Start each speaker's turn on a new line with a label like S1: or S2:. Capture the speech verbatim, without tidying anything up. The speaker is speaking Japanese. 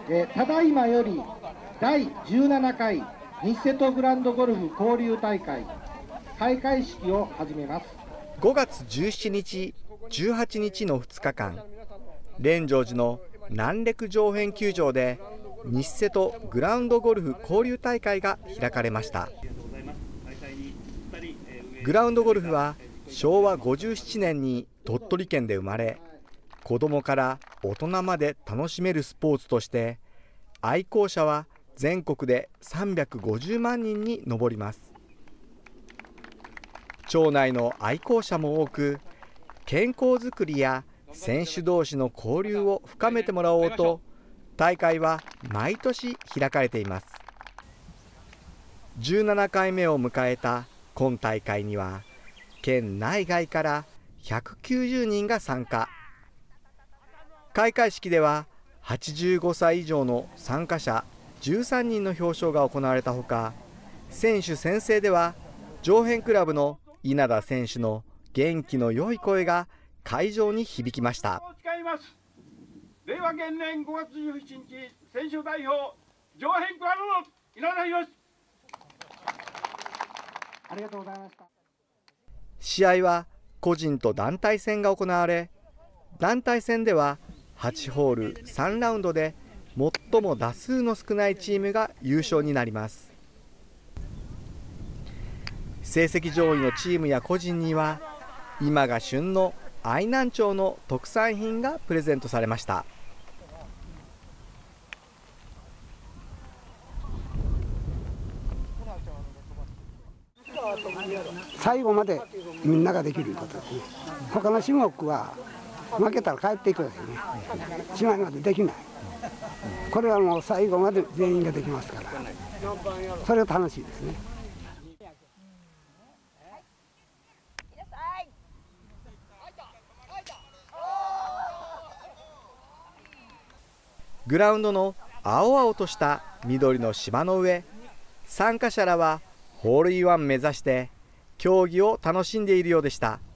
S1: えただいまよりだいじゅうななかい日瀬戸グランドゴルフ交流大会開会式を始めます。
S2: ごがつじゅうしちにち、じゅうはちにちのふつかかん、連城寺の南陸上辺球場で日瀬戸グランドゴルフ交流大会が開かれました。グラウンドゴルフはしょうわごじゅうななねんに鳥取県で生まれ、子どもから大人まで楽しめるスポーツとして愛好者は全国でさんびゃくごじゅうまんにんに上ります。町内の愛好者も多く、健康づくりや選手同士の交流を深めてもらおうと、大会は毎年開かれています。じゅうななかいめを迎えた今大会には、県内外からひゃくきゅうじゅうにんが参加。開会式でははちじゅうごさい以上の参加者じゅうさんにんの表彰が行われたほか、選手宣誓では上辺クラブの稲田選手の元気の良い声が会場に響きました。
S3: 令和元年ごがつじゅうしちにち、選手代表上辺クラブの稲田博。
S1: ありがとうございました。
S2: 試合は個人と団体戦が行われ、団体戦でははちホールさんラウンドで最も打数の少ないチームが優勝になります。成績上位のチームや個人には、今が旬の愛南町の特産品がプレゼントされました。
S4: 最後までみんなができることですね。他の種目は負けたら帰っていくんですよね。しまいまでできない。これはもう最後まで全員ができますから、それが楽しいですね。
S2: グラウンドの青々とした緑の芝の上、参加者らはホールインワン目指して競技を楽しんでいるようでした。